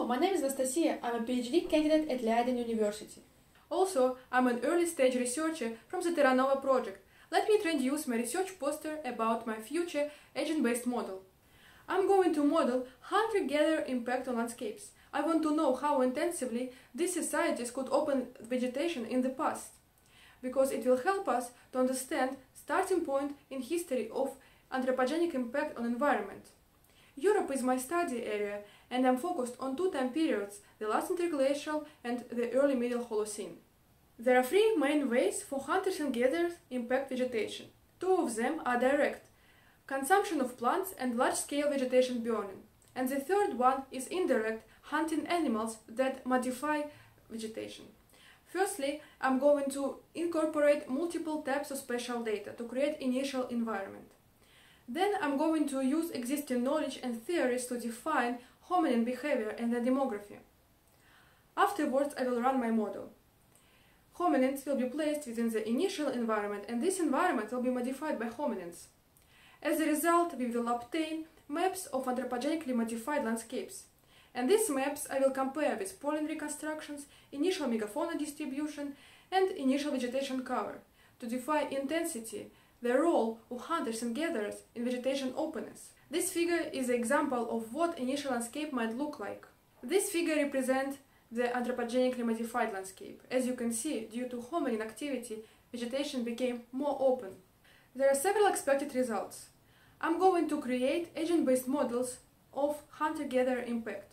my name is Anastasia. I'm a PhD candidate at Leiden University. Also, I'm an early-stage researcher from the Terra Nova project. Let me introduce my research poster about my future agent-based model. I'm going to model hunter-gatherer impact on landscapes. I want to know how intensively these societies could open vegetation in the past, because it will help us to understand starting point in history of anthropogenic impact on environment. Europe is my study area, and I'm focused on two time periods, the last Interglacial and the early Middle Holocene. There are three main ways for hunters and gatherers impact vegetation. Two of them are direct, consumption of plants and large-scale vegetation burning. And the third one is indirect, hunting animals that modify vegetation. Firstly, I'm going to incorporate multiple types of spatial data to create initial environment. Then I'm going to use existing knowledge and theories to define hominin behavior and their demography. Afterwards, I will run my model. Hominins will be placed within the initial environment, and this environment will be modified by hominins. As a result, we will obtain maps of anthropogenically modified landscapes. And these maps I will compare with pollen reconstructions, initial megafauna distribution, and initial vegetation cover to define intensity, the role of hunters and gatherers in vegetation openness. This figure is an example of what initial landscape might look like. This figure represents the anthropogenically modified landscape. As you can see, due to hominin activity, vegetation became more open. There are several expected results. I'm going to create agent-based models of hunter-gatherer impact.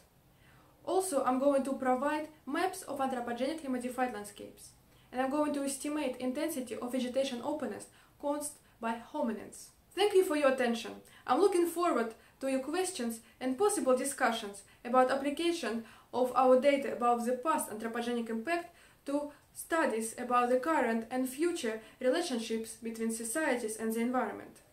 Also, I'm going to provide maps of anthropogenically modified landscapes. And I'm going to estimate intensity of vegetation openness caused by hominins. Thank you for your attention. I'm looking forward to your questions and possible discussions about application of our data about the past anthropogenic impact to studies about the current and future relationships between societies and the environment.